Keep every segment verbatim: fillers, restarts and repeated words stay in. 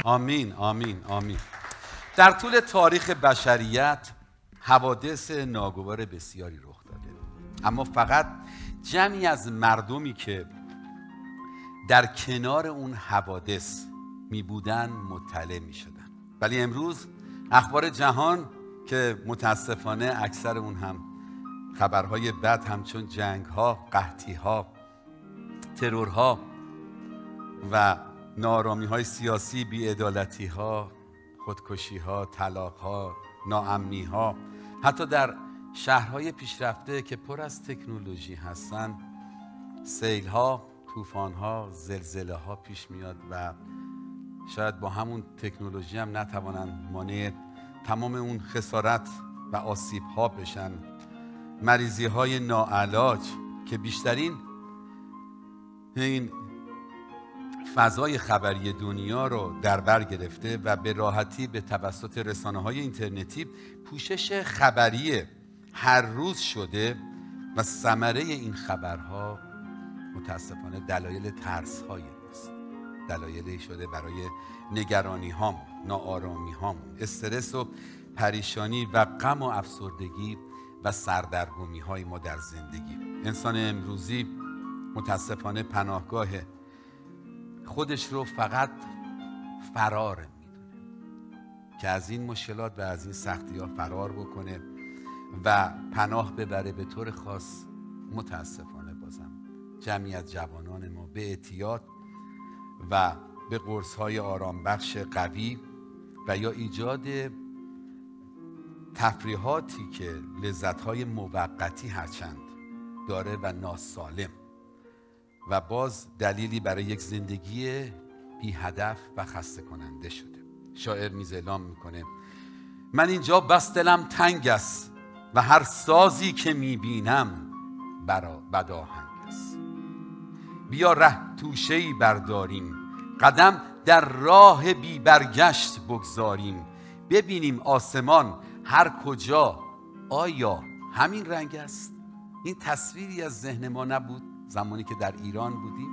آمین آمین آمین. در طول تاریخ بشریت حوادث ناگوار بسیاری رخ داده، اما فقط جمعی از مردمی که در کنار اون حوادث می بودن مطلع می شدن. ولی امروز اخبار جهان که متاسفانه اکثر اون هم خبرهای بد همچون جنگ‌ها، قحطی‌ها، ترورها و ناآرامی‌های سیاسی، بی‌عدالتی‌ها، خودکشی‌ها، طلاق‌ها، ناامنی‌ها، حتی در شهرهای پیشرفته که پر از تکنولوژی هستن، سیل‌ها، طوفان‌ها، زلزله‌ها پیش میاد و شاید با همون تکنولوژی هم نتوانن مانع تمام اون خسارت و آسیب‌ها بشن. مریضی‌های ناعلاج که بیشترین این فضای خبری دنیا رو در بر گرفته و به راحتی به توسط رسانه‌های اینترنتی پوشش خبری هر روز شده و ثمره این خبرها متاسفانه دلایل ترس‌های است. دلایلی شده برای نگرانی هامون، ناآرامی هامون، استرس و پریشانی و غم و افسردگی و سردرگمی های ما در زندگی. انسان امروزی متاسفانه پناهگاه خودش رو فقط فرار میدونه که از این مشکلات و از این سختی ها فرار بکنه و پناه ببره. به طور خاص متاسفانه بازم جمعی از جوانان ما به اعتیاد و به قرص‌های آرامبخش قوی و یا ایجاد تفریحاتی که لذت‌های موقتی هرچند داره و ناسالم و باز دلیلی برای یک زندگی بی هدف و خسته کننده شده. شاعر میز اعلام میکنه: من اینجا بس دلم تنگ است و هر سازی که میبینم برا بداهنگ است. بیا ره توشه‌ای برداریم، قدم در راه بی برگشت بگذاریم، ببینیم آسمان هر کجا آیا همین رنگ است؟ این تصویری از ذهن ما نبود زمانی که در ایران بودیم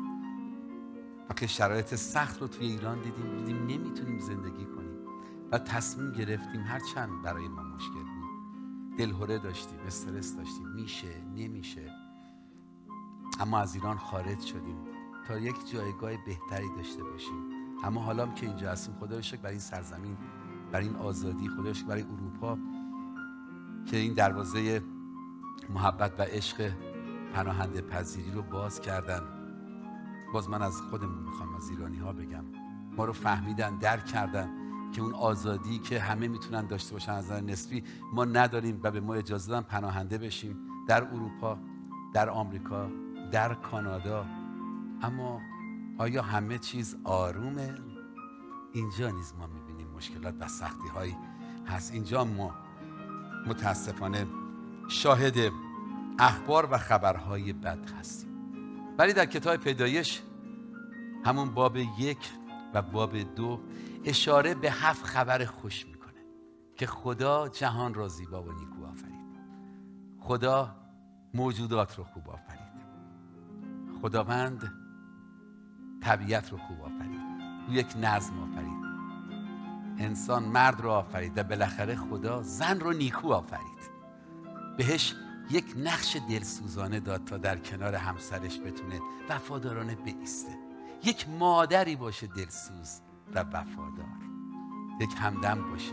و که شرایط سخت رو توی ایران دیدیم دیدیم نمیتونیم زندگی کنیم و تصمیم گرفتیم هرچند برای ما مشکل بود، دلهره داشتیم، استرس داشتیم، میشه نمیشه، اما از ایران خارج شدیم تا یک جایگاه بهتری داشته باشیم. اما حالا که اینجا هستیم، خدا رو شکر برای این سرزمین، برای این آزادی، خدا رو شکر برای اروپا که این دروازه محبت و عشق پناهنده پذیری رو باز کردن. باز من از خودمون میخوام، از ایرانی ها بگم، ما رو فهمیدن، درک کردن که اون آزادی که همه میتونن داشته باشن از نظر نسبی ما نداریم و به ما اجازه دادن پناهنده بشیم در اروپا، در آمریکا، در کانادا. اما آیا همه چیز آرومه؟ اینجا نیز ما میبینیم مشکلات و سختی هایی هست. اینجا ما متاسفانه شاهد اخبار و خبرهای بد هستیم. ولی در کتاب پیدایش همون باب یک و باب دو اشاره به هفت خبر خوش میکنه که خدا جهان را زیبا و نیکو آفرید. خدا موجودات رو خوب آفرید. خداوند طبیعت رو خوب آفرید، او یک نظم آفرید، انسان مرد رو آفرید و بالاخره خدا زن رو نیکو آفرید. بهش یک نقش دلسوزانه داد تا در کنار همسرش بتونه وفادارانه بایسته، یک مادری باشه دلسوز و وفادار، یک همدم باشه.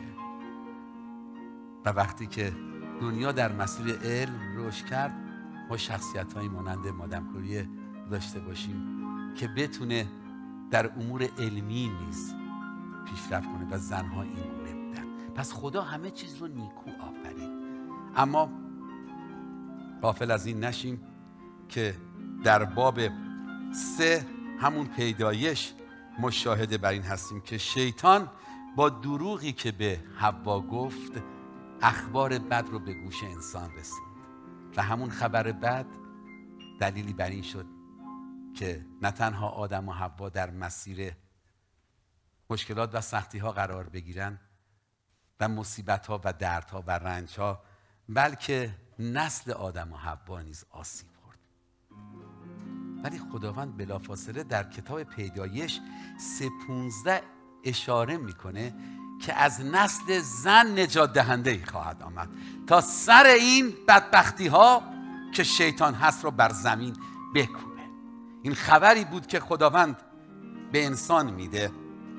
و وقتی که دنیا در مسیر علم رشد کرد، ما شخصیت‌هایی مانند مادام کوری داشته باشیم که بتونه در امور علمی نیز پیشرفت کنه و زنها این گونه بودن. پس خدا همه چیز رو نیکو آفرید. اما غافل از این نشیم که در باب سه همون پیدایش مشاهده بر این هستیم که شیطان با دروغی که به حوا گفت اخبار بد رو به گوش انسان رسوند و همون خبر بد دلیلی بر این شد که نه تنها آدم و حوا در مسیر مشکلات و سختی ها قرار بگیرن و مصیبت ها و دردها و رنج ها، بلکه نسل آدم و حوا نیز آسیب خورد. ولی خداوند بلافاصله در کتاب پیدایش سه پونزده اشاره میکنه که از نسل زن نجات دهنده ای خواهد آمد تا سر این بدبختی ها که شیطان هست رو بر زمین بکوبه. این خبری بود که خداوند به انسان میده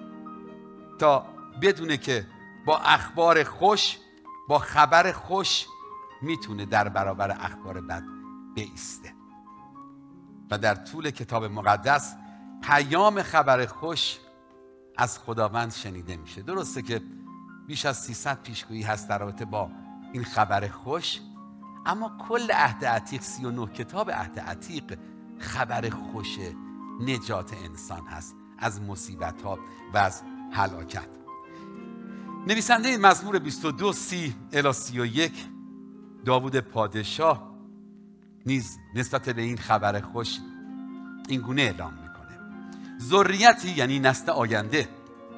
تا بدونه که با اخبار خوش، با خبر خوش میتونه در برابر اخبار بد بایسته. و در طول کتاب مقدس پیام خبر خوش از خداوند شنیده میشه. درسته که بیش از سیصد پیشگویی هست در رابطه با این خبر خوش، اما کل عهد عتیق، سی و نه کتاب عهد عتیق، خبر خوش نجات انسان هست از مصیبت ها و از هلاکت. نویسنده این مزمور بیست و دو سی الی سی و یک داوود پادشاه نیز نسبت به این خبر خوش این گونه اعلام میکنه: ذریتی، یعنی نسل آینده،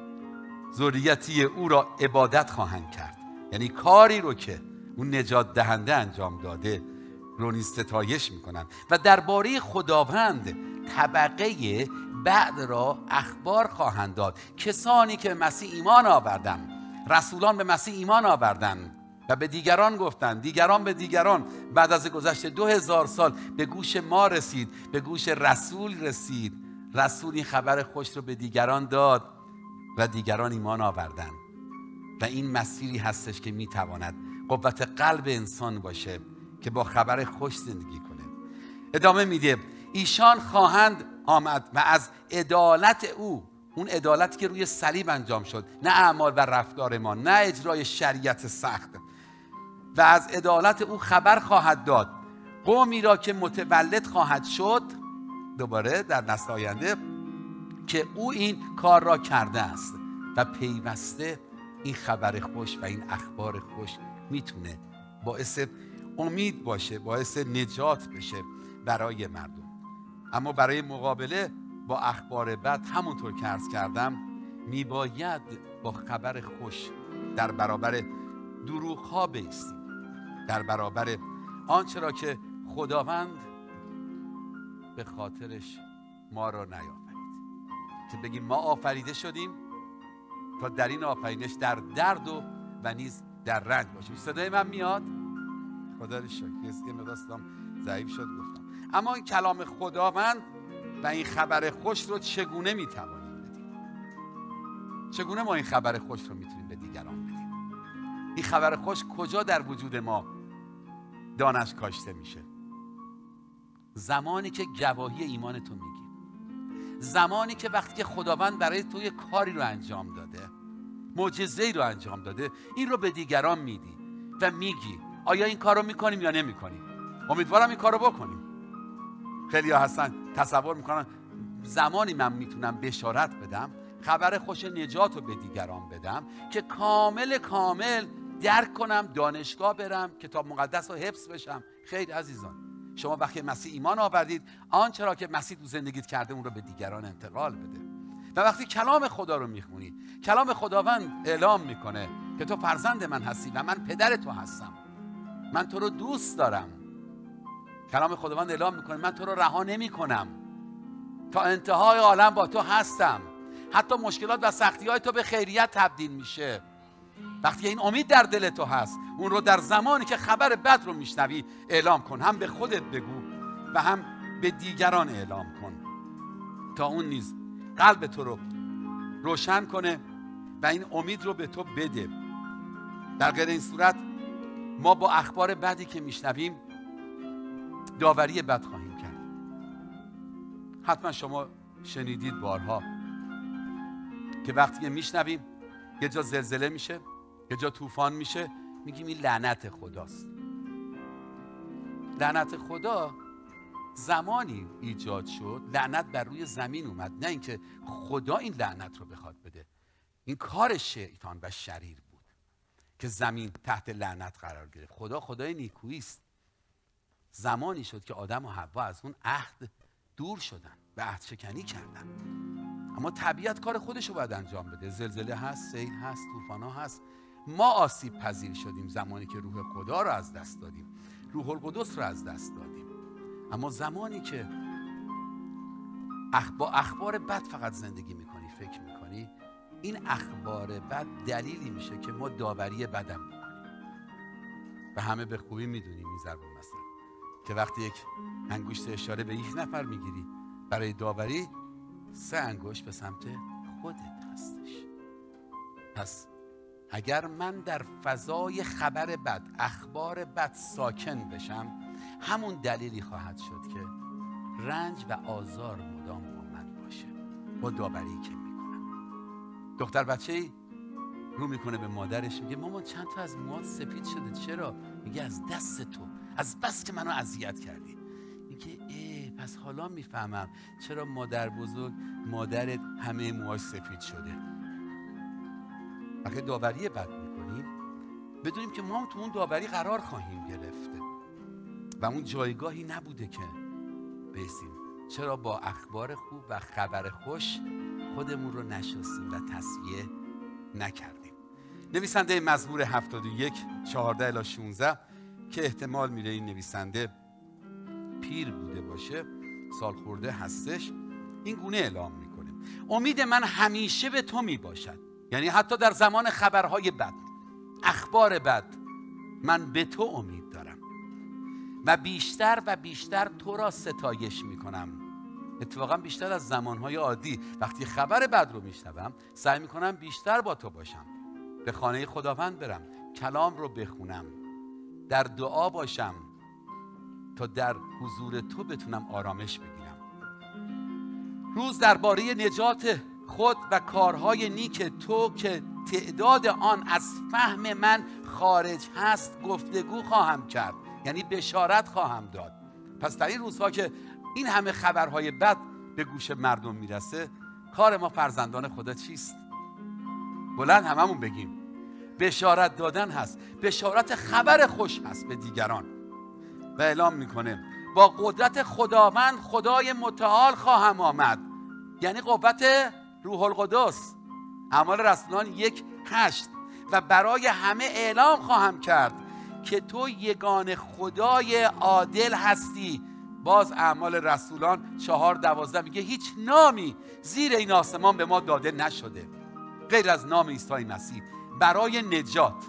ذریتی او را عبادت خواهند کرد، یعنی کاری رو که اون نجات دهنده انجام داده رو نیز ستایش میکنن و درباره خداوند طبقه بعد را اخبار خواهند داد. کسانی که مسیح ایمان آوردن، رسولان به مسیح ایمان آوردن و به دیگران گفتن، دیگران به دیگران، بعد از گذشت دو هزار سال به گوش ما رسید، به گوش رسول رسید. رسول این خبر خوش رو به دیگران داد و دیگران ایمان آوردن و این مسیری هستش که میتواند قوت قلب انسان باشه که با خبر خوش زندگی کنه. ادامه میده: ایشان خواهند آمد و از عدالت او، اون عدالتی که روی صلیب انجام شد، نه اعمال و رفتار ما، نه اجرای شریعت سخت، و از عدالت او خبر خواهد داد قومی را که متولد خواهد شد، دوباره در نسل آینده، که او این کار را کرده است. و پیوسته این خبر خوش و این اخبار خوش میتونه باعث امید باشه، باعث نجات بشه برای مردم. اما برای مقابله با اخبار بد، همونطور که عرض کردم، میباید با خبر خوش در برابر دروغ ها بایستیم، در برابر آنچه را که خداوند به خاطرش ما را نیافرید، که بگیم ما آفریده شدیم تا در این آفرینش در درد و و نیز در رنج باشیم. صدای من میاد؟ خدا رو شکر. یه مقدار صدام ضعیف شد گفتم. اما این کلام خداوند و این خبر خوش رو چگونه میتوانیم بدیم؟ چگونه ما این خبر خوش رو میتونیم به دیگران بدیم؟ این خبر خوش کجا در وجود ما دانش کاشته میشه؟ زمانی که گواهی ایمان تو میگی، زمانی که وقتی که خداوند برای تو یه کاری رو انجام داده، معجزه‌ای رو انجام داده، این رو به دیگران میدی و میگی آیا این کار رو میکنیم یا نمیکنیم؟ امیدوارم این کار رو بکنیم. خیلی ها هستن تصور میکنن زمانی من میتونم بشارت بدم، خبر خوش نجات رو به دیگران بدم که کامل کامل درک کنم، دانشگاه برم، کتاب مقدس رو حفظ بشم. خیر عزیزان، شما وقتی مسیح ایمان آوردید، آنچه را که مسیح تو زندگیت کرده اون رو به دیگران انتقال بده. و وقتی کلام خدا رو میخونی، کلام خداوند اعلام میکنه که تو فرزند من هستی و من پدر تو هستم، من تو رو دوست دارم. کلام خداوند اعلام میکنه من تو رو رها نمیکنم، تا انتهای عالم با تو هستم. حتی مشکلات و سختی‌های تو به خیریت تبدیل میشه وقتی این امید در دل تو هست. اون رو در زمانی که خبر بد رو میشنوی اعلام کن، هم به خودت بگو و هم به دیگران اعلام کن تا اون نیز قلب تو رو روشن کنه و این امید رو به تو بده. در غیر این صورت ما با اخبار بدی که میشنویم داوری بد خواهیم کرد. حتما شما شنیدید بارها که وقتی میشنویم یه جا زلزله میشه، یه جا طوفان میشه، میگیم این لعنت خداست. لعنت خدا زمانی ایجاد شد، لعنت بر روی زمین اومد، نه اینکه خدا این لعنت رو بخواد بده. این کار شیطان و شریر بود که زمین تحت لعنت قرار گرفت. خدا خدای نیکویی است. زمانی شد که آدم و حوا از اون عهد دور شدن و عهد شکنی کردن. اما طبیعت کار خودش رو باید انجام بده. زلزله هست، سیل هست، طوفان ها هست. ما آسیب پذیر شدیم زمانی که روح خدا رو از دست دادیم، روح القدس رو از دست دادیم. اما زمانی که با اخبار بد فقط زندگی میکنی، فکر میکنی، این اخبار بد دلیلی میشه که ما داوری بدم بکنیم. و همه به خوبی میدونیم این ضرب المثل که وقتی یک انگشت اشاره به یک نفر میگیری برای داوری، سه انگشت به سمت خودت هستش. پس اگر من در فضای خبر بد، اخبار بد ساکن بشم، همون دلیلی خواهد شد که رنج و آزار مدام با من باشه، با داوری که میکنم. دختر بچه‌ای رو میکنه به مادرش، میگه مامان چند تا از موهات سفید شده، چرا؟ میگه از دست تو، از بس که منو اذیت کردی. میگه ای پس حالا میفهمم چرا مادر بزرگ مادرت همه موهاش سفید شده. وقتی داوری بد میکنیم بدونیم که ما هم تو اون داوری قرار خواهیم گرفت و اون جایگاهی نبوده که بیستیم. چرا با اخبار خوب و خبر خوش خودمون رو نشستیم و تصفیه نکردیم؟ نویسنده مزمور هفتاد و یک چهارده الی شانزده که احتمال میره این نویسنده پیر بوده باشه، سال خورده هستش، این گونه اعلام میکنه: امید من همیشه به تو میباشد. یعنی حتی در زمان خبرهای بد، اخبار بد، من به تو امید دارم و بیشتر و بیشتر تو را ستایش میکنم. اتفاقا بیشتر از زمانهای عادی وقتی خبر بد رو میشنوم سعی میکنم بیشتر با تو باشم، به خانه خداوند برم، کلام رو بخونم، در دعا باشم تا در حضور تو بتونم آرامش بگیرم. روز درباره نجات خود و کارهای نیک تو که تعداد آن از فهم من خارج هست گفتگو خواهم کرد، یعنی بشارت خواهم داد. پس در این روزها که این همه خبرهای بد به گوش مردم میرسه، کار ما فرزندان خدا چیست؟ بلند هممون بگیم بشارت دادن هست. بشارت خبر خوش هست به دیگران. و اعلام میکنه با قدرت خداوند خدای متعال خواهم آمد، یعنی قوت روح القدس. اعمال رسولان یک هشت. و برای همه اعلام خواهم کرد که تو یگان خدای عادل هستی. باز اعمال رسولان چهار دوازده میگه هیچ نامی زیر این آسمان به ما داده نشده غیر از نام عیسی مسیح، برای نجات،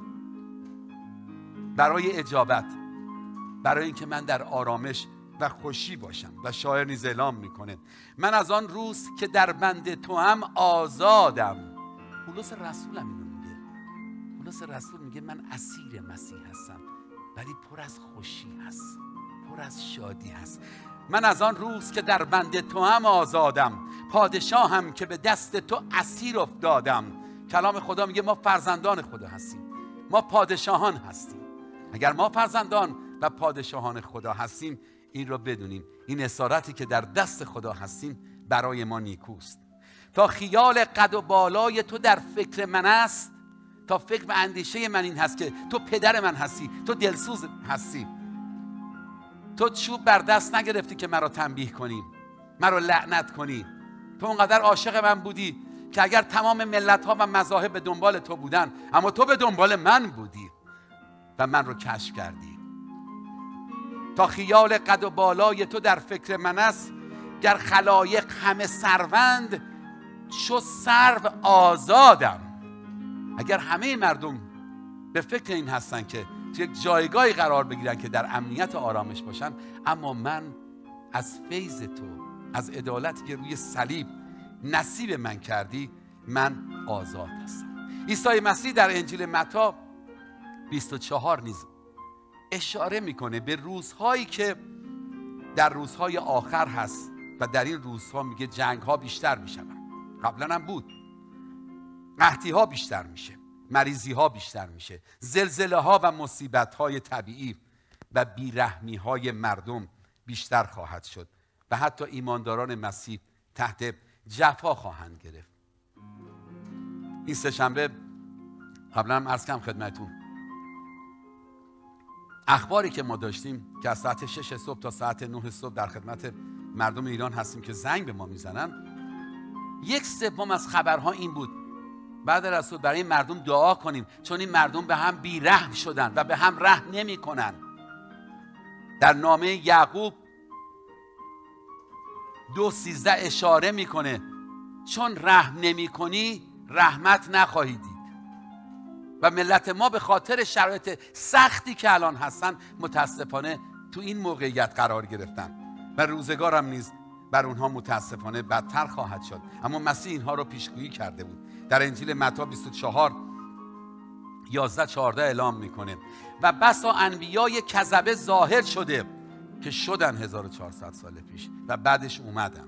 برای اجابت، برای اینکه من در آرامش و خوشی باشم. و شاعر نیز اعلام میکنه من از آن روز که در بند تو هم آزادم. پولس رسول هم اینو میگه. پولس رسول میگه من اسیر مسیح هستم ولی پر از خوشی هست، پر از شادی هست. من از آن روز که در بند تو هم آزادم، پادشاهم که به دست تو اسیر افتادم. کلام خدا میگه ما فرزندان خدا هستیم، ما پادشاهان هستیم. اگر ما فرزندان و پادشاهان خدا هستیم، این رو بدونیم این اسارتی که در دست خدا هستیم برای ما نیکوست. تا خیال قد و بالای تو در فکر من است، تا فکر و اندیشه من این هست که تو پدر من هستی، تو دلسوز هستی، تو چوب بر دست نگرفتی که مرا تنبیه کنی، مرا لعنت کنی. تو اونقدر عاشق من بودی که اگر تمام ملت ها و مذاهب به دنبال تو بودن، اما تو به دنبال من بودی و من رو کشف کردی. تا خیال قد و بالای تو در فکر من است، گر خلایق همه سروند چو سرو آزادم. اگر همه مردم به فکر این هستن که تو یک جایگاهی قرار بگیرن که در امنیت و آرامش باشن، اما من از فیض تو، از عدالتی که روی صلیب نصیب من کردی، من آزاد هستم. عیسی مسیح در انجیل متی بیست و چهار نیز اشاره میکنه به روزهایی که در روزهای آخر هست و در این روزها میگه جنگ ها بیشتر میشن. قبلا هم بود. قحطی ها بیشتر میشه، مریضی ها بیشتر میشه، زلزله ها و مصیبت های طبیعی و بیرحمی های مردم بیشتر خواهد شد و حتی ایمانداران مسیح تحت جفا خواهند گرفت. این سه شنبه قبلا هم عرض کردم خدمتتون، اخباری که ما داشتیم که از ساعت شش صبح تا ساعت نه صبح در خدمت مردم ایران هستیم که زنگ به ما میزنن، یک سوم از خبرها این بود بعد رسول برای مردم دعا کنیم چون این مردم به هم بیرحم شدن و به هم رحم نمی کنن. در نامه یعقوب دو سیزده اشاره میکنه چون رحم نمی کنی رحمت نخواهید دید. و ملت ما به خاطر شرایط سختی که الان هستن متاسفانه تو این موقعیت قرار گرفتن و روزگارم نیز بر اونها متاسفانه بدتر خواهد شد. اما مسیح اینها رو پیشگویی کرده بود. در انجیل متی بیست و چهار یازده چهارده اعلام میکنه و بسا انبیای کذبه ظاهر شده که شدن هزار و چهارصد سال پیش و بعدش اومدن.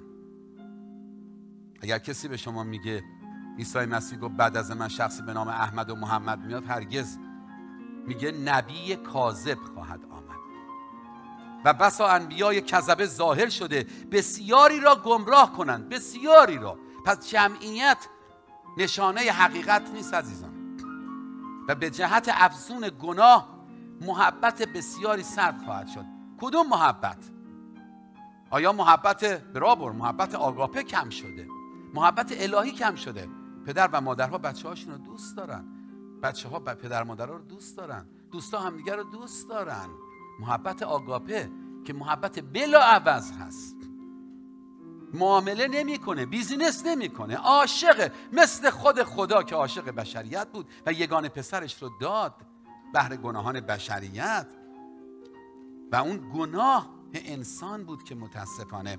اگر کسی به شما میگه عیسی مسیح گفت بعد از من شخصی به نام احمد و محمد میاد، هرگز. میگه نبی کاذب خواهد آمد و بسا انبیای کذبه ظاهر شده بسیاری را گمراه کنند، بسیاری را. پس جمعیت نشانه حقیقت نیست عزیزان. و به جهت افزون گناه محبت بسیاری سرد خواهد شد. کدوم محبت؟ آیا محبت برابر، محبت آگاپه کم شده؟ محبت الهی کم شده؟ پدر و مادرها بچه هاشون رو دوست دارن، بچه ها پدر مادرها رو دوست دارن، دوستا همدیگر رو دوست دارن. محبت آگاپه که محبت بلا عوض هست، معامله نمیکنه، بیزینس نمیکنه، عاشق، مثل خود خدا که عاشق بشریت بود و یگانه پسرش رو داد بهر گناهان بشریت. و اون گناه انسان بود که متاسفانه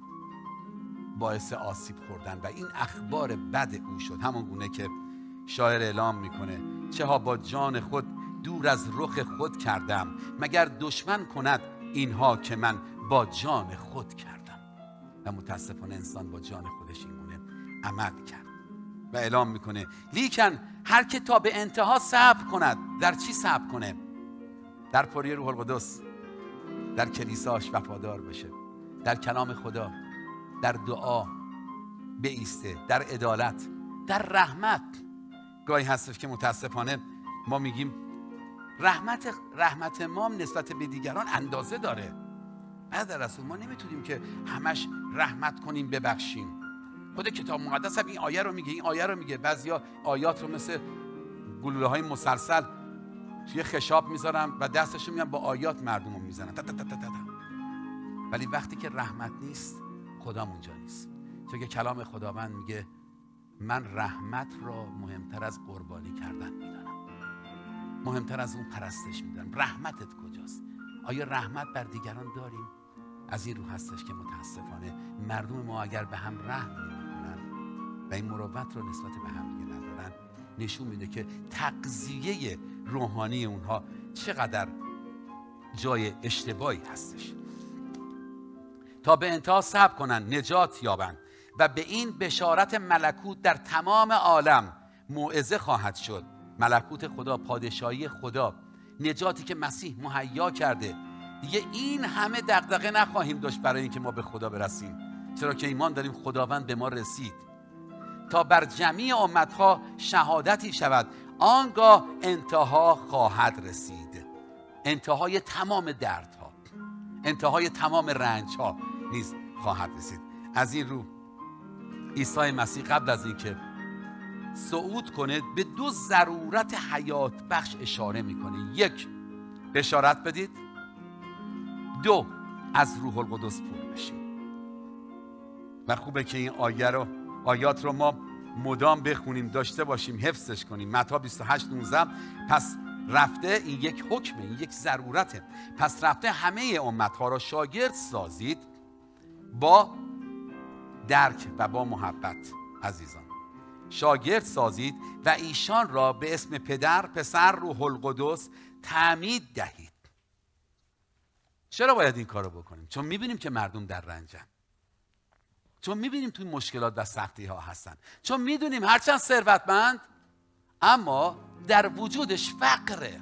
باعث آسیب خوردن و این اخبار بد او شد. همون گونه که شاعر اعلام میکنه چه ها با جان خود دور از رخ خود کردم، مگر دشمن کند اینها که من با جان خود کردم. و متاسفانه انسان با جان خودش این گونه عمل کرد و اعلام میکنه لیکن هر که تا به انتها صبر کند. در چی صبر کنه؟ در پری روح القدس، در کلیساش وفادار بشه، در کلام خدا، در دعا بایسته، در عدالت، در رحمت. گاهی هستش که متاسفانه ما میگیم رحمت رحمت ما نسبت به دیگران اندازه داره. بعد رسول ما نمیتونیم که همش رحمت کنیم ببخشیم. خود کتاب مقدس هم این آیه رو میگه، این آیه رو میگه. بعضیا آیات رو مثل گلوله های مسلسل توی خشاب میذارن و دستشون میان با آیات مردم رو میزنن تا تا تا تا تا. ولی وقتی که رحمت نیست خدام اونجا نیست. چون که کلام خداوند میگه من رحمت را مهمتر از قربانی کردن میدانم، مهمتر از اون پرستش میدانم. رحمتت کجاست؟ آیا رحمت بر دیگران داریم؟ از این رو هستش که متاسفانه مردم ما اگر به هم رحم نمی‌کنن و این مروت رو نسبت به هم دیگه ندارن، نشون میده که تغذیه روحانی اونها چقدر جای اشتباهی هستش. تا به انتها صبر کنن نجات یابند و به این بشارت ملکوت در تمام عالم موعظه خواهد شد. ملکوت خدا، پادشاهی خدا، نجاتی که مسیح مهیا کرده. دیگه این همه دغدغه نخواهیم داشت برای اینکه ما به خدا برسیم، چرا که ایمان داریم خداوند به ما رسید. تا بر جمیع امتها شهادتی شود، آنگاه انتها خواهد رسید. انتهای تمام دردها، انتهای تمام رنجها نیز خواهد رسید. از این رو عیسی مسیح قبل از اینکه صعود کنه به دو ضرورت حیات بخش اشاره میکنه. یک، بشارت بدید. دو، از روح القدس پر بشید. و خوبه که این آیه رو آیات رو ما مدام بخونیم، داشته باشیم، حفظش کنیم. متی بیست و هشت نوزده پس رفته، این یک حکمه، این یک ضرورته. پس رفته همه امتها را شاگرد سازید با درک و با محبت. عزیزان، شاگرد سازید و ایشان را به اسم پدر، پسر، روح القدس تعمید دهید. چرا باید این کارو بکنیم؟ چون میبینیم که مردم در رنجن، چون میبینیم توی مشکلات و سختی ها هستن، چون میدونیم هرچند ثروتمند اما در وجودش فقره،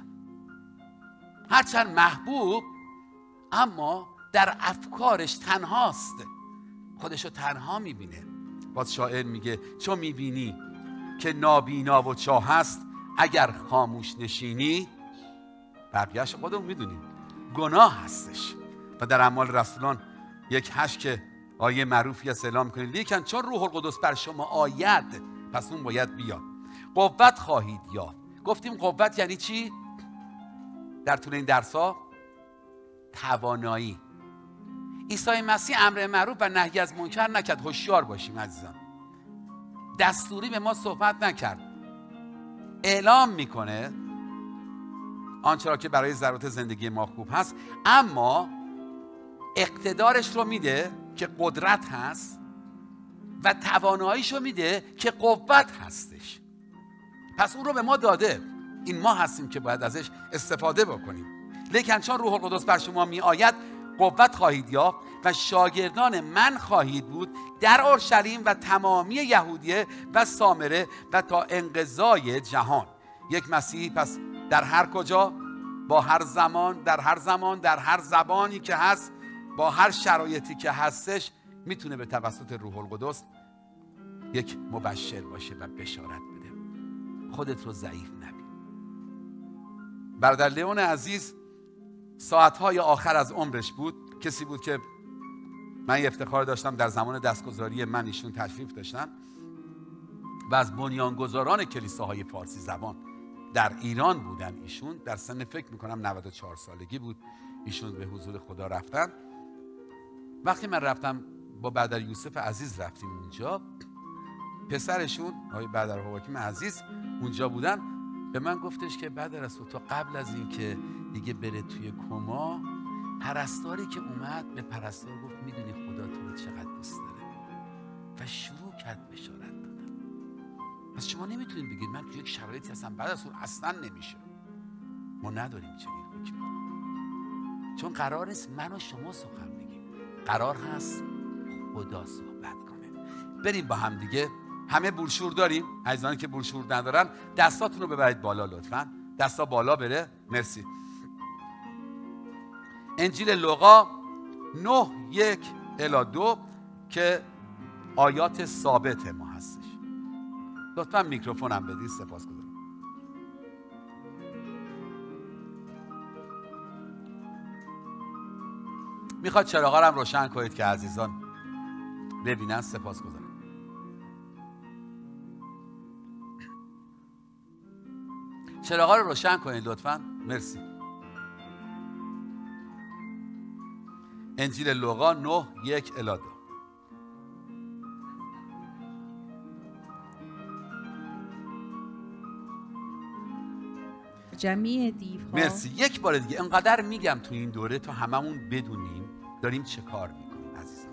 هرچند محبوب اما در افکارش تنهاست، خودشو تنها میبینه. باز شاعر میگه چون میبینی که نابینا و چاه هست، اگر خاموش نشینی، بقیهش خودمون میدونیم گناه هستش. و در اعمال رسولان یک هشت که آیه معروفی است اعلام میکنه لیکن چون روح القدس بر شما آید، پس اون باید بیاد، قوت خواهید یافت. گفتیم قوت یعنی چی؟ در طول این درس‌ها توانایی. عیسی مسیح امر معروف و نهی از منکر نکرد. هوشیار باشیم عزیزان. دستوری به ما صحبت نکرد. اعلام میکنه آنچه را که برای ضرورت زندگی ما خوب هست، اما اقتدارش رو میده که قدرت هست و تواناییش رو میده که قوت هستش. پس اون رو به ما داده، این ما هستیم که باید ازش استفاده بکنیم. لیکن چون روح القدس بر شما می آید قوت خواهید یافت و شاگردان من خواهید بود در اورشلیم و تمامی یهودیه و سامره و تا انقضای جهان. یک مسیحی پس در هر کجا، با هر زمان، در هر زمان، در هر زبانی که هست، با هر شرایطی که هستش، میتونه به توسط روح القدس یک مبشر باشه و بشارت بده. خودت رو ضعیف نبین. برادر لیون عزیز ساعتهای آخر از عمرش بود. کسی بود که من یه افتخار داشتم در زمان دستگذاری من ایشون تشریف داشتن و از بنیانگذاران کلیساهای فارسی زبان در ایران بودن. ایشون در سن فکر میکنم نود و چهار سالگی بود ایشون به حضور خدا رفتن. وقتی من رفتم با برادر یوسف عزیز رفتیم اونجا، پسرشون آقای برادر حواکیم عزیز اونجا بودن، به من گفتش که برادر رسول تا قبل از این که دیگه بره توی کما، پرستاری که اومد به پرستار گفت میدونی خدا تو رو چقدر دوست داره و شروع کرد بشارت دادن. پس شما نمیتونید بگید من توی یک شرایطی هستم بعد از اون اصلا نمیشه. ما نداریم چنین حکمی، چون قرار نیست من و شما سخن بگیم، قرار هست خدا صحبت کنه. بریم با هم دیگه. همه بروشور داریم؟ عزیزانی که بروشور ندارن دستاتون رو ببرید بالا لطفاً. دستا بالا بره. مرسی. انجیل لوقا نه یک الی دو که آیات ثابت ما هستش. لطفاً میکروفونم بدید. سپاسگزارم. میخواد چراغا رو هم روشن کنید که عزیزان ببینن. سپاسگزارم. چراغا رو روشن کنید لطفاً. مرسی. انجیل لوقا نه یک الی دو. جمعی دیوها. مرسی. یک بار دیگه انقدر میگم تو این دوره تا هممون بدونیم داریم چه کار میکنیم عزیزان.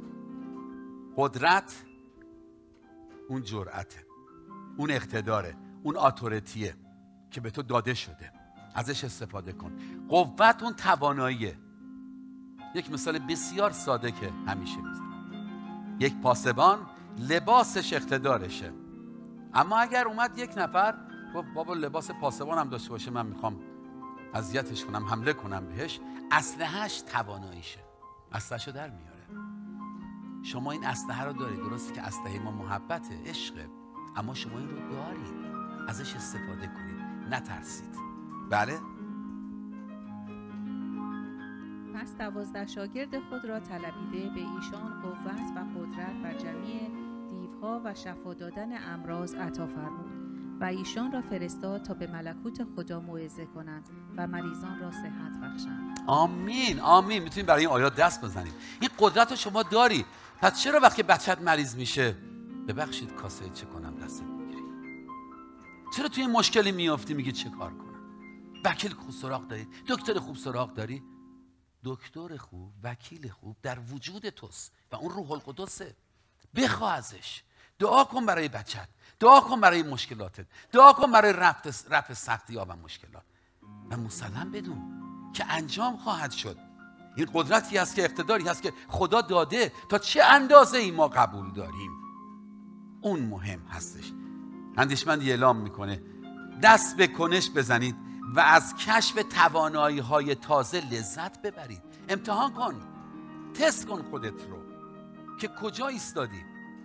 قدرت اون جرأته، اون اقتداره، اون اتوریتیه که به تو داده شده، ازش استفاده کن. قوت اون تواناییه. یک مثال بسیار ساده که همیشه میزنم، یک پاسبان لباسش اقتدارشه، اما اگر اومد یک نفر گفت بابا لباس پاسبان هم داشته باشه من میخوام اذیتش کنم، حمله کنم بهش، اسلحه‌اش تواناییشه، اسلحه‌شو در میاره. شما این اسلحه رو دارید، درسته که اسلحه ما محبته، عشقه، اما شما این رو دارید، ازش استفاده کنید، نترسید. بله؟ پس دوازده شاگرد خود را طلبیده به ایشان قوت و قدرت بر جمعی دیوها و شفا دادن امراض عطا فرمود و ایشان را فرستاد تا به ملکوت خدا موعظه کنند و مریضان را صحت بخشند. آمین آمین. میتونیم برای این آیات دست بزنیم. این قدرت رو شما داری. پس چرا وقتی بچت مریض میشه ببخشید کاسه چه کنم دستت میگیری؟ چرا توی این مشکلی میافتی میگی چه کار کنم؟ وکیل خوب سراغ داری؟ دکتر خوب سراغ داری؟ دکتر خوب، وکیل خوب در وجود توست و اون روح القدسه. بخواه ازش، دعا کن برای بچت، دعا کن برای مشکلاتت، دعا کن برای رفع رفع سختی ها و مشکلات و مسلم بدون که انجام خواهد شد. این قدرتی هست که اقتداری هست که خدا داده، تا چه اندازه ای ما قبول داریم اون مهم هستش. اندیشمندی اعلام میکنه دست به کنش بزنید و از کشف توانایی های تازه لذت ببرید. امتحان کن، تست کن خودت رو که کجا ایستادی.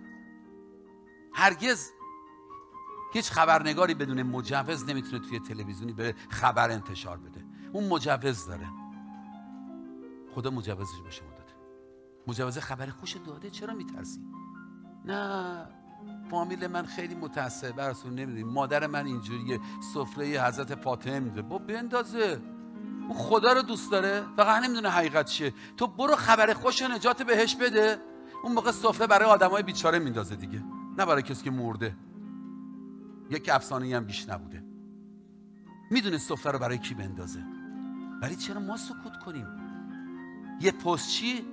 هرگز هیچ خبرنگاری بدون مجوز نمیتونه توی تلویزیونی بره خبر انتشار بده. اون مجوز داره. خدا مجوزش به شما داده. مجوز خبر خوش داده. چرا میترسی؟ نه فامیل من خیلی متاسفه براتون نمیدونیم، مادر من اینجوریه، سفره حضرت فاطمه میده. با بندازه، اون خدا رو دوست داره، فقط نمیدونه حقیقت چیه. تو برو خبر خوش نجات بهش بده، اون موقع سفره برای آدمای بیچاره میندازه دیگه. نه برای کسی که مرده. یک افسانه‌ای هم بیش نبوده. میدونه سفره رو برای کی بندازه. ولی چرا ما سکوت کنیم؟ یه پستچی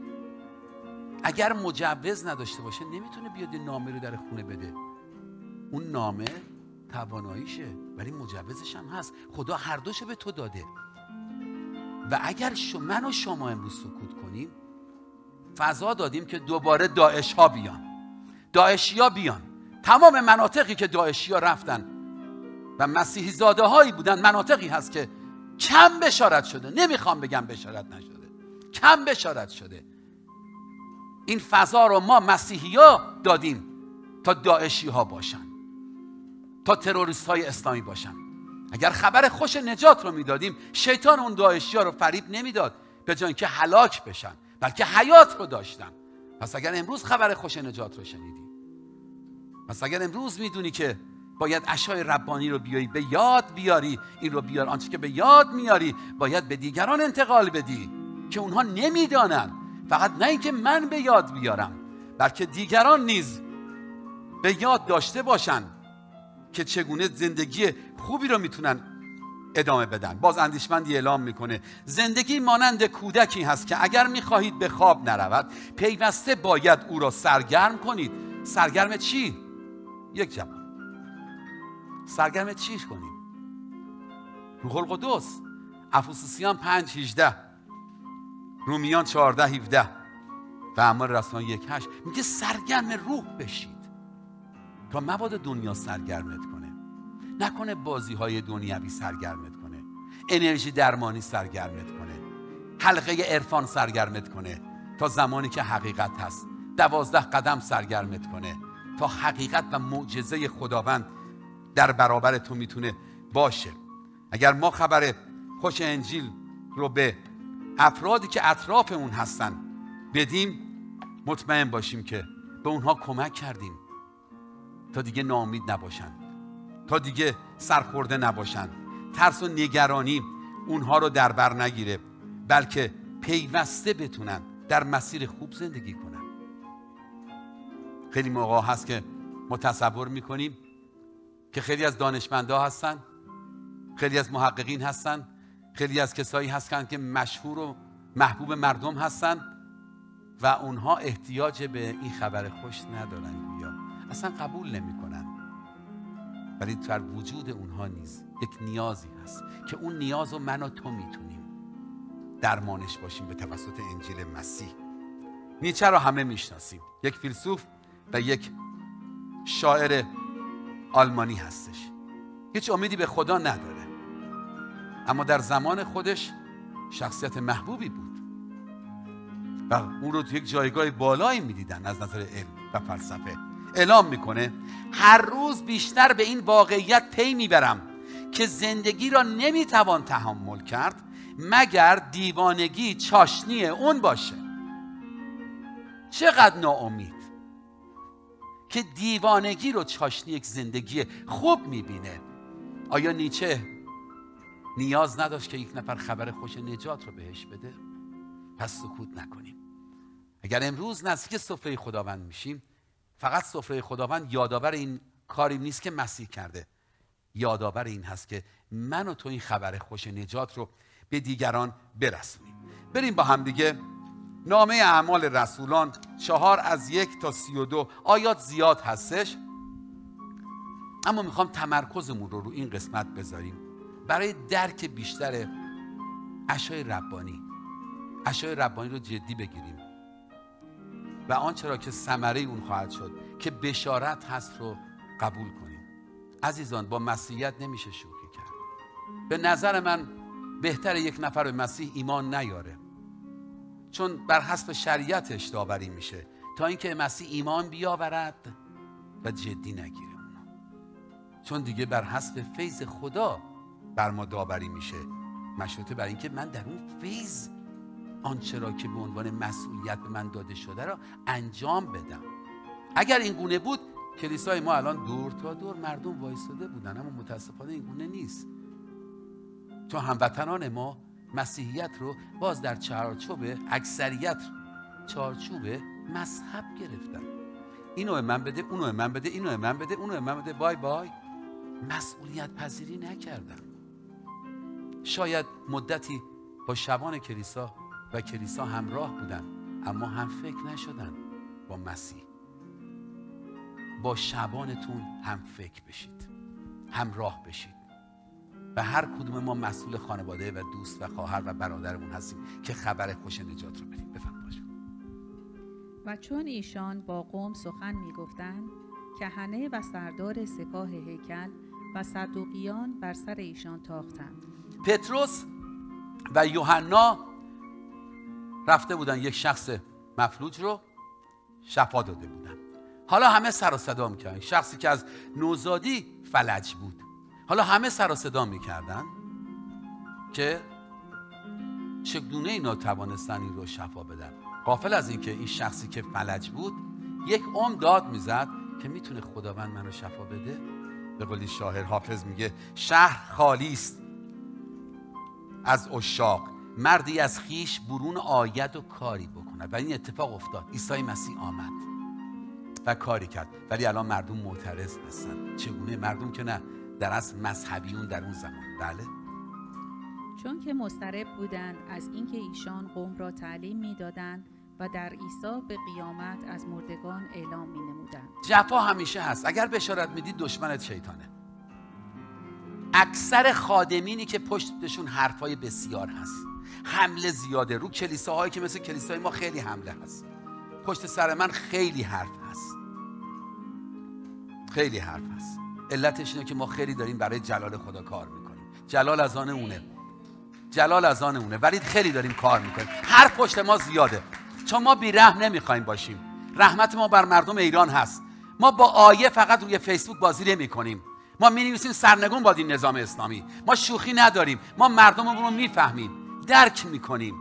اگر مجوز نداشته باشه نمیتونه بیاد نامه رو در خونه بده. اون نامه تواناییشه ولی مجوزش هم هست. خدا هر دوشو به تو داده. و اگر من و شما امروز سکوت کنیم، فضا دادیم که دوباره داعش ها بیان، داعشی ها بیان. تمام مناطقی که داعشی ها رفتن و مسیحی زاده هایی بودن، مناطقی هست که کم بشارت شده. نمیخوام بگم بشارت نشده، کم بشارت شده. این فضا رو ما مسیحی ها دادیم تا داعشی ها باشن، تا تروریست های اسلامی باشن. اگر خبر خوش نجات رو میدادیم، شیطان اون داعشی ها رو فریب نمیداد به جای اینکه هلاک بشن، بلکه حیات رو داشتن. پس اگر امروز خبر خوش نجات رو شنیدی، پس اگر امروز میدونی که باید عشای ربانی رو بیایی به یاد بیاری، این رو بیار، آنچه که به یاد میاری باید به دیگران انتقال بدی که اونها نمیدانن. فقط نه اینکه من به یاد بیارم، بلکه دیگران نیز به یاد داشته باشن که چگونه زندگی خوبی رو میتونن ادامه بدن. باز اندیشمندی اعلام میکنه زندگی مانند کودکی هست که اگر میخواهید به خواب نرود، پیوسته باید او را سرگرم کنید. سرگرم چی؟ یک جواب. سرگرم چی کنیم؟ روح القدس. افسوسیان پنج هجده، رومیان چهارده هفده و اعمال رسولان یک هشت میگه سرگرم روح بشید تا مبادا دنیا سرگرمت کنه. نکنه بازی های دنیوی سرگرمت کنه، انرژی درمانی سرگرمت کنه، حلقه عرفان سرگرمت کنه تا زمانی که حقیقت هست. دوازده قدم سرگرمت کنه تا حقیقت و معجزه خداوند در برابر تو میتونه باشه. اگر ما خبر خوش انجیل رو به افرادی که اطراف اون هستن بدیم، مطمئن باشیم که به اونها کمک کردیم تا دیگه ناامید نباشن، تا دیگه سرخورده نباشن، ترس و نگرانی اونها رو در بر نگیره، بلکه پیوسته بتونن در مسیر خوب زندگی کنن. خیلی موقع هست که ما تصور میکنیم که خیلی از دانشمندا هستن، خیلی از محققین هستن، خیلی از کسایی هستن که مشهور و محبوب مردم هستن و اونها احتیاج به این خبر خوش ندارن یا اصلا قبول نمیکنن. ولی در وجود اونها نیز یک نیازی هست که اون نیاز رو من و تو میتونیم درمانش باشیم به توسط انجیل مسیح. نیچه رو همه میشناسیم، یک فیلسوف و یک شاعر آلمانی هستش. هیچ امیدی به خدا نداره، اما در زمان خودش شخصیت محبوبی بود و اون رو تو یک جایگاه بالایی میدیدن از نظر علم و فلسفه. اعلام میکنه هر روز بیشتر به این واقعیت پی میبرم که زندگی را نمیتوان تحمل کرد مگر دیوانگی چاشنی اون باشه. چقدر ناامید که دیوانگی رو چاشنی یک زندگی خوب میبینه. آیا نیچه نیاز نداشت که یک نفر خبر خوش نجات رو بهش بده؟ پس سکوت نکنیم. اگر امروز نزدیک سفره خداوند میشیم، فقط سفره خداوند یادآور این کاری نیست که مسیح کرده، یادآور این هست که من و تو این خبر خوش نجات رو به دیگران برسونیم. بریم با هم دیگه نامه اعمال رسولان چهار از یک تا سی و دو. آیات زیاد هستش، اما میخوام تمرکزمون رو رو این قسمت بذاریم برای درک بیشتر عشای ربانی. عشای ربانی رو جدی بگیریم و آنچه را که ثمره اون خواهد شد که بشارت هست رو قبول کنیم. عزیزان، با مسیحیت نمیشه شوخی کرد. به نظر من بهتر یک نفر به مسیح ایمان نیاره، چون بر حسب شریعتش داوری میشه، تا اینکه مسیح ایمان بیاورد و جدی نگیره اونو، چون دیگه بر حسب فیض خدا بر ما داوری میشه، مشروطه بر اینکه من در اون فیض آنچه را که به عنوان مسئولیت به من داده شده را انجام بدم. اگر این گونه بود کلیسای ما الان دور تا دور مردم وایساده بودن، اما متاسفانه این گونه نیست، چون هموطنان ما مسیحیت رو باز در چارچوب اکثریت چارچوب مذهب گرفتن. اینو به من بده، اونو به من بده، اینو به من بده، اونو به من بده، بای بای. مسئولیت پذیری نکردن. شاید مدتی با شبان کلیسا و کلیسا همراه بودن، اما هم فکر نشدن با مسیح. با شبانتون هم فکر بشید، همراه بشید. و هر کدوم ما مسئول خانواده و دوست و خواهر و برادرمون هستیم که خبر خوش نجات رو بدیم. بفهم باشه. و چون ایشان با قوم سخن می گفتند، کهنه و سردار سپاه هیکل و صدوقیان بر سر ایشان تاختند. پتروس و یوحنا رفته بودن یک شخص مفلوج رو شفا داده بودن. حالا همه سر و صدا می‌کردن. شخصی که از نوزادی فلج بود، حالا همه سر و صدا می‌کردن که چگونه اینا توانستن این رو شفا بدن. غافل از این که این شخصی که فلج بود یک عمر داد میزد که میتونه خداوند منو شفا بده. به قولی شاعر حافظ میگه شهر خالی است از عشاق، مردی از خیش برون آید و کاری بکنه. و این اتفاق افتاد. عیسی مسیح آمد و کاری کرد، ولی الان مردم معترض هستن. چگونه؟ مردم که نه، در اصل مذهبیون در اون زمان. بله، چون که مضطرب بودند از اینکه ایشان قوم را تعلیم میدادند و در عیسی به قیامت از مردگان اعلام می نمودند. جفا همیشه هست. اگر بشارت میدید دشمنت شیطانه. اکثر خادمینی که پشتشون حرفای بسیار هست، حمله زیاده رو کلیساهایی که مثل کلیسای ما خیلی حمله هست. پشت سر من خیلی حرف هست، خیلی حرف هست. علتش اینه که ما خیلی داریم برای جلال خدا کار میکنیم. جلال از آن اونه، جلال از آن اونه، ولی خیلی داریم کار میکنیم. حرف پشت ما زیاده، چون ما بی‌رحم نمیخوایم باشیم. رحمت ما بر مردم ایران هست. ما با آیه فقط روی فیسبوک بازی نمی‌کنیم. ما می‌نویسیم سرنگون با این نظام اسلامی. ما شوخی نداریم. ما مردممون رو میفهمیم، درک می‌کنیم.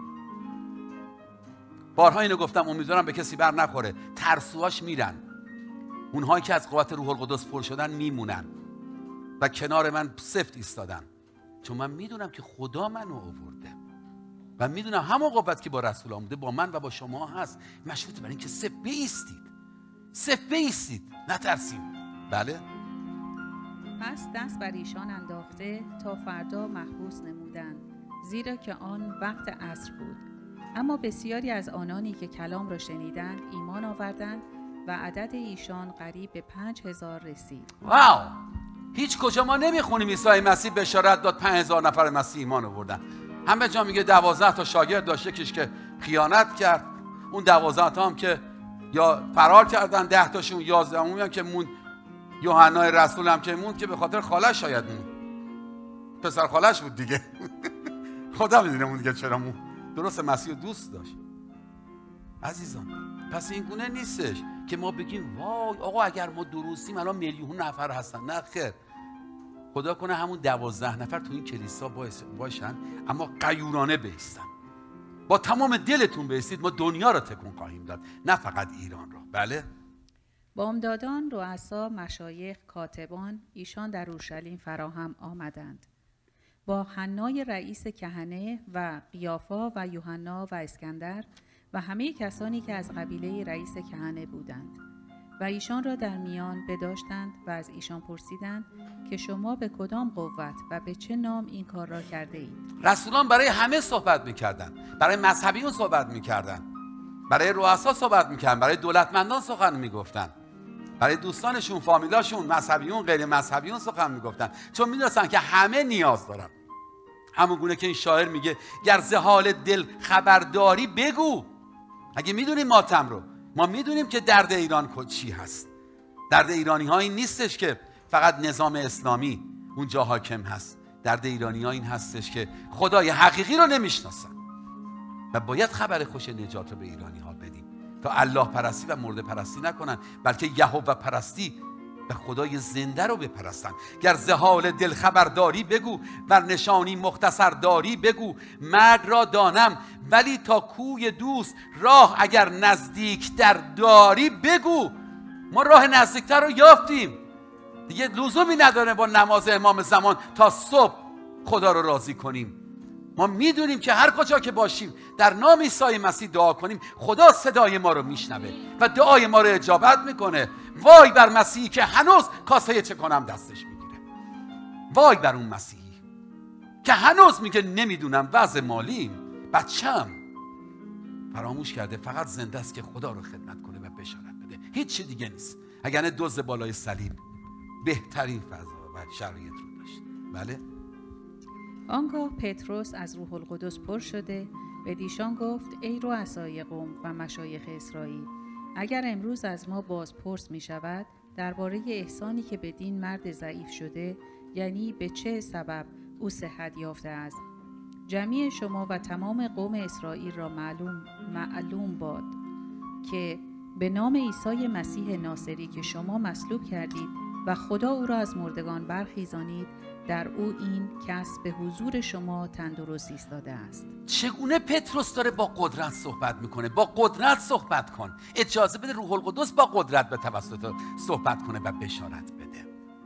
بارها اینو گفتم، امیدوارم به کسی بر نخوره. ترسوهاش میرن. اونهایی که از قوت روح القدس پر شدن میمونن و کنار من سفت ایستادن، چون من میدونم که خدا منو آورده و میدونم همون قوت که با رسول آمده با من و با شما هست. مشروط بر این که سفت بایستید، سفت بایستید، نترسیم. بله. پس دست بر ایشان انداخته تا فردا محبوس نمودند، زیرا که آن وقت عصر بود. اما بسیاری از آنانی که کلام را شنیدند ایمان آوردند و عدد ایشان قریب به پنج هزار رسید. واو! هیچ کجا ما نمیخونیم عیسی مسیح بشارت داد پنج هزار نفر مسیح ایمان آوردن. همه جا میگه دوازده تا شاگرد داشته کش که خیانت کرد. اون دوازده تا هم که یا فرار کردن، ده تاشون، یازدهمی هم که مون، یوحنا رسول هم که مون، که به خاطر خالش شاید مون، پسر خالش بود دیگه. خدا میدونه اون دیگه چرا مون. درست مسیح دوست داشت. عزیزان، پس این گونه نیستش که ما بگیم وای آقا اگر ما درستیم الان میلیون نفر هستن. نه خیر، خدا کنه همون دوازده نفر تو این کلیسا باشن، اما غیورانه بایستن. با تمام دلتون بایستید. ما دنیا رو تکون خواهیم داد، نه فقط ایران رو. بله. بامدادان، رؤسا، مشایخ، کاتبان ایشان در اورشلیم فراهم آمدند با حنای رئیس کهنه و قیافا و یوحنا و اسکندر و همه کسانی که از قبیله رئیس کهنه بودند و ایشان را در میان بداشتند و از ایشان پرسیدند که شما به کدام قوت و به چه نام این کار را کرده اید؟ رسولان برای همه صحبت میکردن، برای مذهبیون صحبت میکردن، برای رؤسا صحبت میکردن، برای دولتمندان سخن میگفتن، برای دوستانشون، فامیلاشون، مذهبیون، غیر مذهبیون سخن میگفتن، چون میدونستن که همه نیاز دارن. همون گونه که این شاعر میگه گر ز حال دل خبرداری بگو. اگه میدونیم ماتم رو، ما میدونیم که درد ایران چی هست. درد ایرانی ها این نیستش که فقط نظام اسلامی اونجا حاکم هست. درد ایرانی ها این هستش که خدای حقیقی رو نمیشناسن و باید خبر خوش نجات رو به ایرانی ها بدیم تا الله پرستی و مرده پرستی نکنن، بلکه یهوه پرستی و خدای زنده رو بپرستن. گر ز حال دل خبرداری بگو، بر نشانی مختصر داری بگو. مرگ را دانم ولی تا کوی دوست، راه اگر نزدیک در داری بگو. ما راه نزدیکتر رو یافتیم دیگه، لزومی نداره با نماز امام زمان تا صبح خدا رو راضی کنیم. ما میدونیم که هر کجا که باشیم در نام عیسی مسیح دعا کنیم، خدا صدای ما رو میشنوه و دعای ما رو اجابت میکنه. وای بر مسیحی که هنوز کاسه چه کنم دستش میگیره. وای بر اون مسیحی که هنوز میگه نمیدونم وضع مالیم، بچم فراموش کرده فقط زنده است که خدا رو خدمت کنه و بشارت بده، هیچ چی دیگه نیست. اگر دزد بالای صلیب بهترین فضا و شرایط رو داشت. بله. آنگاه پتروس از روح القدس پر شده به ایشان گفت: ای رؤسای قوم و مشایخ اسرائیل، اگر امروز از ما بازپرس می شود درباره احسانی که بدین مرد ضعیف شده، یعنی به چه سبب او صحت یافته است، جمیع شما و تمام قوم اسرائیل را معلوم معلوم باد که به نام عیسی مسیح ناصری که شما مصلوب کردید و خدا او را از مردگان برخیزانید، در او این کس به حضور شما تندرست ایستاده است. چگونه پتروس داره با قدرت صحبت میکنه؟ با قدرت صحبت کن. اجازه بده روح القدس با قدرت به توسط صحبت کنه و بشارت بده.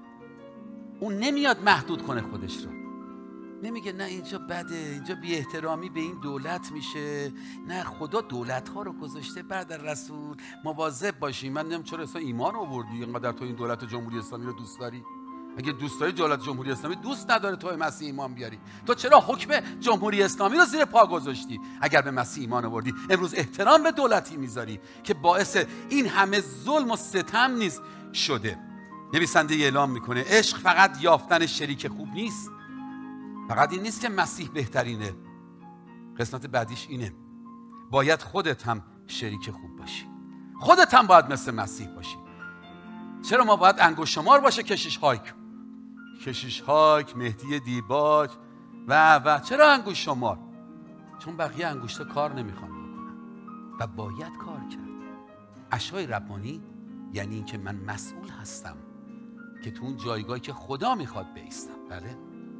اون نمیاد محدود کنه خودش رو. نمیگه نه اینجا بده، اینجا بی احترامی به این دولت میشه. نه، خدا دولت ها رو گذاشته بعد رسول، مواظب باشیم. من نمیدونم چرا اصلا ایمان آوردی اینقدر تو این دولت جمهوری اسلامی رو دوست داری. اگه دوست داری دولت جمهوری اسلامی دوست نداره تو به مسیح ایمان بیاری. تو چرا حکم جمهوری اسلامی رو زیر پا گذاشتی؟ اگر به مسیح ایمان آوردی امروز احترام به دولتی میذاری که باعث این همه ظلم و ستم نیز شده. نویسنده اعلام میکنه عشق فقط یافتن شریک خوب نیست. فقط این نیست که مسیح بهترینه. قسمت بعدیش اینه، باید خودت هم شریک خوب باشی. خودت هم باید مثل مسیح باشی. چرا ما باید انگشت شمار باشه کشیش هایک کشیش هایک مهدی دیباج و و چرا انگشت شمار؟ چون بقیه انگشتا کار نمیخوان بکنن و باید کار کرد. عشای ربانی یعنی این که من مسئول هستم که تو اون جایگاهی که خدا میخواد بایستم. بله.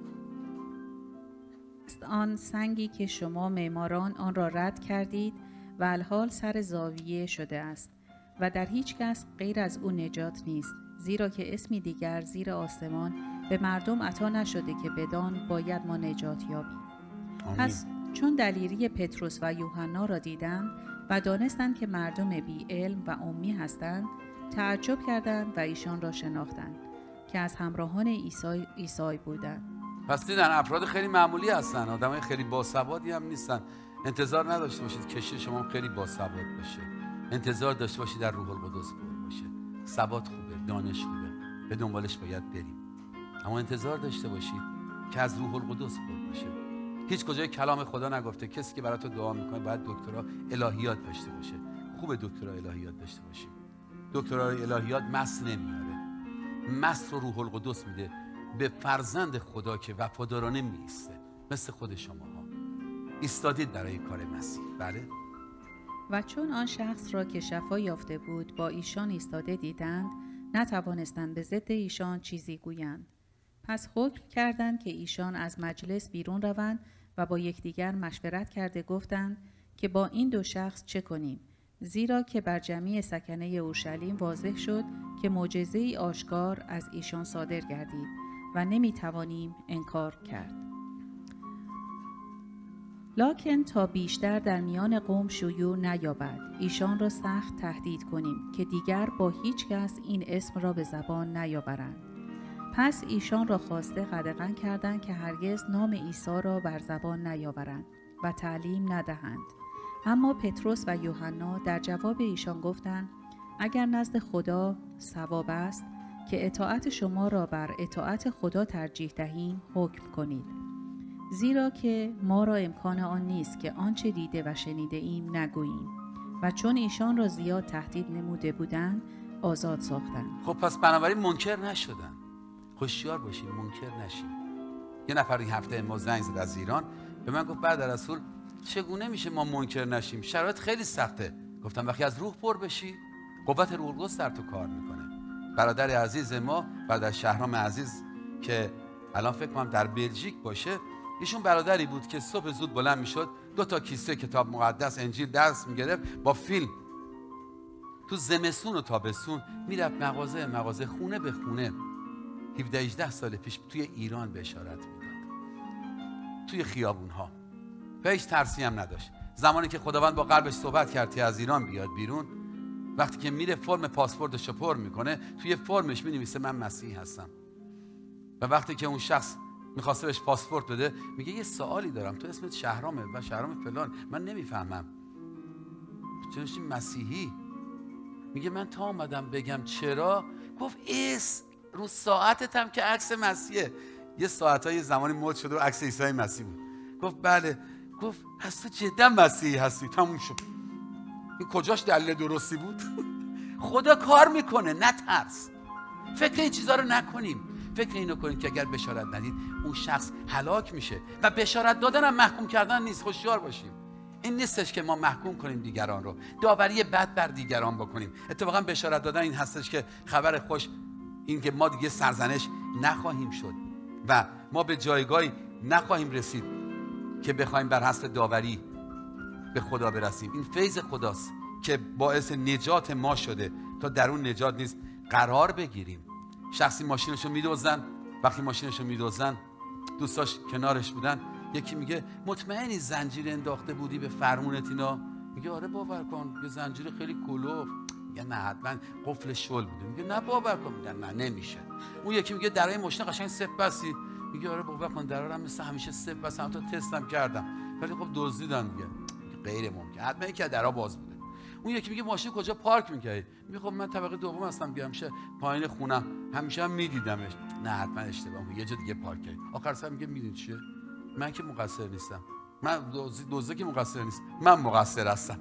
آن سنگی که شما معماران آن را رد کردید و الحال سر زاویه شده است و در هیچ کس غیر از او نجات نیست، زیرا که اسمی دیگر زیر آسمان به مردم عطا نشده که بدان باید ما نجات یابیم. پس چون دلیری پتروس و یوحنا را دیدند و دانستند که مردم بی علم و امی هستند، تعجب کردند و ایشان را شناختند که از همراهان عیسی عیسی بودند. پس دیدن افراد خیلی معمولی هستن، آدمای خیلی باسوادی هم نیستن. انتظار نداشته باشید کشتی شما خیلی باسواد باشه. انتظار داشته باشید در روح القدس پر باشه. سواد خوبه، دانش خوبه، به دنبالش باید بریم. اما انتظار داشته باشید که از روح القدس پر باشه. هیچ کجای کلام خدا نگفته کسی که برای تو دعا میکنه باید دکترا الهیات داشته باشه. خوبه دکترا الهیات داشته باشی. دکترا الهیات مس نمیاره. مس رو روح القدس میده به فرزند خدا که وفادارانه میسته، مثل خود شما ها ایستادید برای کار مسیح. بله. و چون آن شخص را که شفا یافته بود با ایشان ایستاده دیدند، نتوانستند به ضد ایشان چیزی گویند. پس حکم کردند که ایشان از مجلس بیرون روند و با یکدیگر مشورت کرده گفتند که با این دو شخص چه کنیم، زیرا که بر جمیع سکنه اورشلیم واضح شد که معجزه‌ای آشکار از ایشان صادر گردید و نمیتوانیم انکار کرد. لکن تا بیشتر در میان قوم شیوع نیابد، ایشان را سخت تهدید کنیم که دیگر با هیچ کس این اسم را به زبان نیاورند. پس ایشان را خواسته قدغن کردند که هرگز نام عیسی را بر زبان نیاورند و تعلیم ندهند. اما پتروس و یوحنا در جواب ایشان گفتند: اگر نزد خدا صواب است که اطاعت شما را بر اطاعت خدا ترجیح دهیم، حکم کنید. زیرا که ما را امکان آن نیست که آنچه دیده و شنیده ایم نگوییم. و چون ایشان را زیاد تهدید نموده بودند، آزاد ساختند. خب پس بنابراین منکر نشدن. هوشیار باشین، منکر نشین. یه نفر این هفته ما زنگ زد از ایران به من گفت بعد رسول چگونه میشه ما منکر نشیم؟ شرایط خیلی سخته. گفتم وقتی از روح پر بشی، قوت روح القدس در تو کار میکنه. برادر عزیز ما، برادر شهرام عزیز که الان فکر کنم در بلژیک باشه، ایشون برادری بود که صبح زود بلند میشد، دو تا کیسه کتاب مقدس انجیل دست میگرفت، با فیلم تو زمستون و تابستون میرفت مغازه مغازه، خونه به خونه. هفده هجده سال پیش توی ایران بشارت میداد، توی خیابون ها. و هیچ ترسی هم نداشت. زمانی که خداوند با قلبش صحبت کرد از ایران بیاد بیرون، وقتی که میره فرم پاسپورتش رو پر میکنه، توی فرمش مینویسه من مسیحی هستم. و وقتی که اون شخص میخواسته بهش پاسپورت بده، میگه یه سوالی دارم، تو اسمت شهرامه و شهرام فلان، من نمیفهمم چراشی مسیحی؟ میگه من تا اومدم بگم چرا، گفت ایس رو ساعتت هم که عکس مسیحه. یه ساعتای زمانی مد شده و عکس عیسی مسیح بود. گفت بله. گفت پس تو جدا مسیحی هستی. تموم شد. این کجاش دلیل درستی بود؟ خدا کار میکنه، نترس. فکر این چیزا رو نکنیم. فکر اینو کنید که اگر بشارت ندید اون شخص هلاک میشه. و بشارت دادن هم محکوم کردن نیست. هوشیار باشیم. این نیستش که ما محکوم کنیم دیگران رو، داوری بد بر دیگران بکنیم. اتفاقا بشارت دادن این هستش که خبر خوش، این که ما دیگه سرزنش نخواهیم شد و ما به جایگاهی نخواهیم رسید که بخوایم بر حسب داوری به خدا برسیم. این فیض خداست که باعث نجات ما شده تا در اون نجات نیست قرار بگیریم. شخصی ماشینشو میدوزن، وقتی ماشینشو میدوزن دوستاش کنارش بودن، یکی میگه مطمئنی زنجیر انداخته بودی به فرمونت اینا؟ میگه آره باور کن، یه زنجیر خیلی کلوف. میگه نه حتما قفل شل بوده. میگه نه باور کن. میگه نه نمیشه. اون یکی میگه درای ماشین قشنگ صفر بستی. میگه آره باور کن درارم مثل همیشه صفر بستم، تا تستم کردم ولی خب دزدیدن. میگه غیر ممکن، حتما یکی درا باز بوده. اون یکی میگه ماشین کجا پارک میکردی؟ میگه خب من طبقه دوم هستم، میگم همیشه پایین خونم، همیشه هم میدیدمش. نه حتما اشتباه، یه جا دیگه پارک کردی. آخر سر میگه میدونی چیه؟ من که مقصر نیستم، من دزده که مقصر نیست، من مقصر هستم.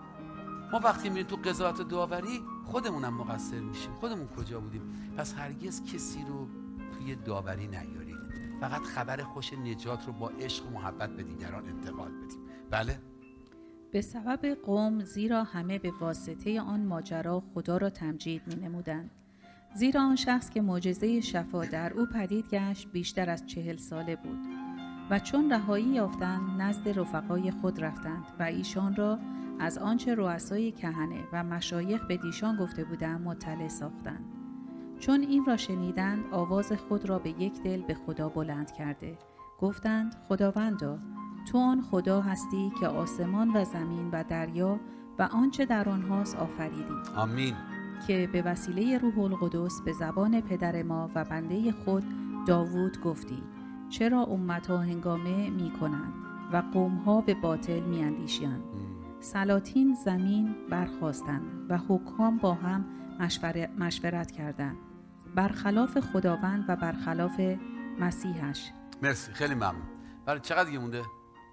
ما وقتی میریم تو قضاوت داوری خودمونم مقصر میشیم. خودمون کجا بودیم؟ پس هرگز کسی رو توی داوری نیارید. فقط خبر خوش نجات رو با عشق و محبت به دیگران انتقال بدیم. بله؟ به سبب قوم، زیرا همه به واسطه آن ماجرا خدا را تمجید می نمودند. زیرا آن شخص که معجزه شفا در او پدید گشت بیشتر از چهل ساله بود. و چون رهایی یافتند نزد رفقای خود رفتند و ایشان را از آنچه رؤسای کهنه و مشایخ به دیشان گفته بودند مطلع ساختند. چون این را شنیدند آواز خود را به یک دل به خدا بلند کرده گفتند خداوندا تو آن خدا هستی که آسمان و زمین و دریا و آنچه در آنهاست آفریدی. آمین. که به وسیله روح القدس به زبان پدر ما و بنده خود داوود گفتی چرا امتها هنگامه می کنند و قومها به باطل می اندیشند. سلاطین زمین برخاستند و حکام با هم مشورت کردند برخلاف خداوند و برخلاف مسیحش. مرسی، خیلی ممنون. برای چقدر دیگه مونده؟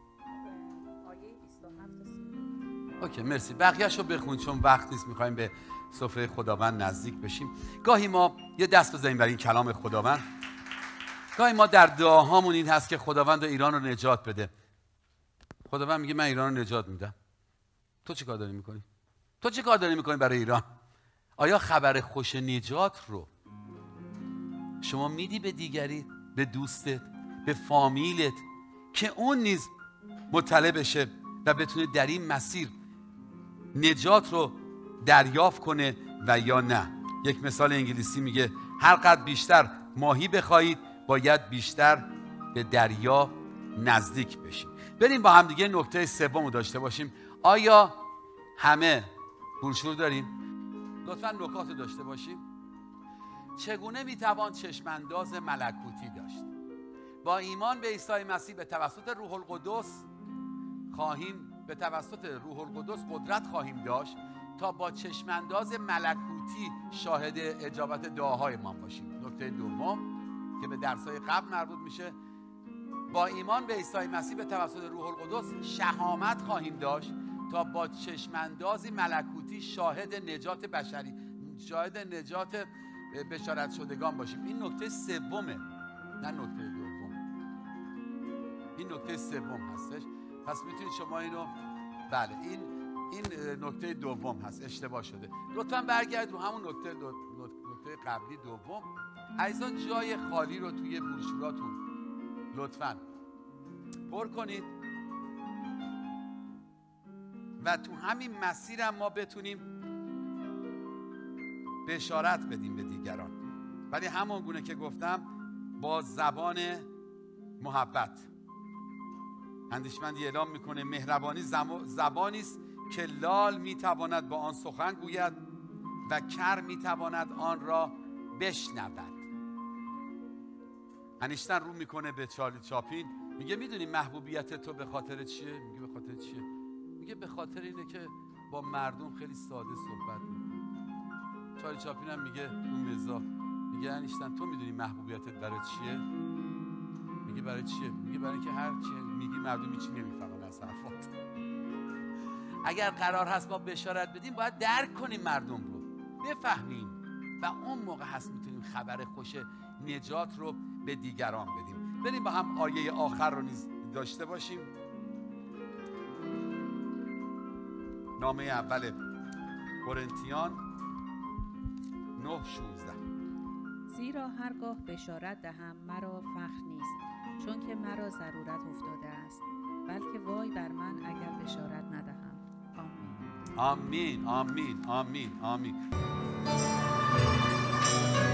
اوکی، مرسی. بقیه‌شو بخون چون وقت نیست، می‌خوایم به سفره خداوند نزدیک بشیم. گاهی ما یه دست بزنیم برای این کلام خداوند. گاهی ما در دعاهامون این هست که خداوند ایران رو نجات بده. خداوند میگه من ایران رو نجات میدم. تو چه کار داری میکنی؟ تو چه کار داری میکنی برای ایران؟ آیا خبر خوش نجات رو شما میدی به دیگری، به دوستت، به فامیلت که اون نیز مطلع بشه و بتونه در این مسیر نجات رو دریافت کنه و یا نه؟ یک مثال انگلیسی میگه هر قدر بیشتر ماهی بخواهید باید بیشتر به دریا نزدیک بشیم. بریم با هم دیگه نکته سوم رو داشته باشیم. آیا همه بروشور داریم؟ لطفاً نکات رو داشته باشیم. چگونه میتوان چشمانداز ملکوتی داشت؟ با ایمان به عیسی مسیح به توسط روح القدس خواهیم به توسط روح القدس قدرت خواهیم داشت تا با چشمانداز ملکوتی شاهد اجابت دعاهای ما باشیم. نکته دوم که به درس‌های قبل مربوط میشه، با ایمان به عیسی مسیح به توسط روح القدس شهامت خواهیم داشت تا با چشماندازی ملکوتی شاهد نجات بشری، شاهد نجات بشارت شدگان باشیم. این نکته سومه، نه نکته دوم. این نکته سوم هستش. پس میتونید شما اینو، بله این این نکته دوم هست، اشتباه شده. لطفاً برگردید رو همون نکته دو... نکته قبلی دوم. عزیزان جای خالی رو توی بروشوراتون لطفاً پر کنید و تو همین مسیر هم ما بتونیم بشارت بدیم به دیگران، ولی همون گونه که گفتم با زبان محبت. اندیشمندی اعلام میکنه مهربانی زبانی است که لال میتواند با آن سخن گوید و کر میتواند آن را بشنود. انیشتن رو میکنه به چارلی چاپلین، میگه میدونی محبوبیت تو به خاطر چیه؟ میگه به خاطر چیه؟ میگه به خاطر اینه که با مردم خیلی ساده صحبت میکنی. چارلی چاپلین هم میگه اون مزاح، میگه انیشتن تو میدونی محبوبیتت برای چیه؟ میگه برای چیه؟ میگه برای اینکه هر چی میگی مردم هیچی نمیفهمن از حرفات. اگر قرار هست ما بشارت بدیم باید درک کنیم مردم رو، بفهمیم و اون موقع هست میتونیم خبر خوش نجات رو به دیگران بدیم. بریم با هم آیه آخر رو نیز داشته باشیم. نامه اول قرنتیان نه شانزده. زیرا هرگاه بشارت دهم مرا فخر نیست، چون که مرا ضرورت افتاده است، بلکه وای بر من اگر بشارت ندهم. آمین آمین آمین آمین آمین.